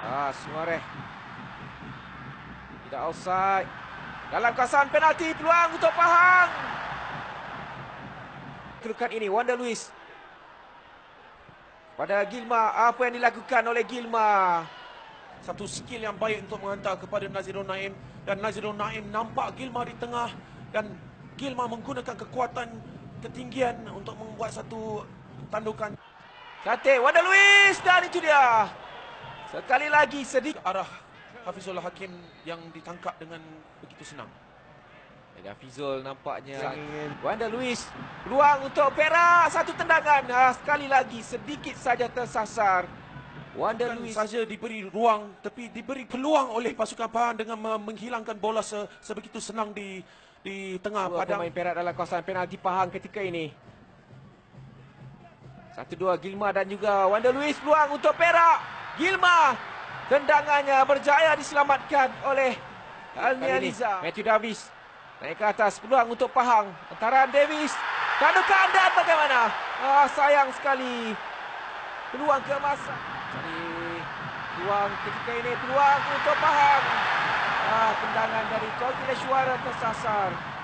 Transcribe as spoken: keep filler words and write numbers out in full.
Ah, Suarez. Tidak offside. Dalam kawasan penalti, peluang untuk Pahang. Kelukan ini, Wanda Luis. Pada Gilma, apa yang dilakukan oleh Gilma? Satu skill yang baik untuk menghantar kepada Nazirul Naim. Dan Nazirul Naim nampak Gilma di tengah. Dan Gilma menggunakan kekuatan ketinggian untuk membuat satu tandukan. Cantik, Wanda Luis. Dan itu dia. Sekali lagi sedikit. Arah Hafizul Hakim yang ditangkap dengan begitu senang. Dan Hafizul nampaknya ingin. Wanda Luis. Peluang untuk Perak. Satu tendangan. Ah, sekali lagi sedikit saja tersasar. Wanda Bukan Luis saja diberi ruang, tapi diberi peluang oleh pasukan Pahang dengan menghilangkan bola se sebegitu senang di di tengah dua padang. pemain Perak dalam kawasan penalti Pahang ketika ini. Satu dua Gilma dan juga Wanda Luis. Peluang untuk Perak. Gilma. Tendangannya berjaya diselamatkan oleh Almi Aliza. Matthew Davis naik ke atas. Peluang untuk Pahang. Antaran Davis. Tandukan dan bagaimana? Ah, sayang sekali. Peluang keemasan. Jadi peluang ketika ini. Peluang untuk Pahang. Ah, tendangan dari Koltileshwara tersasar.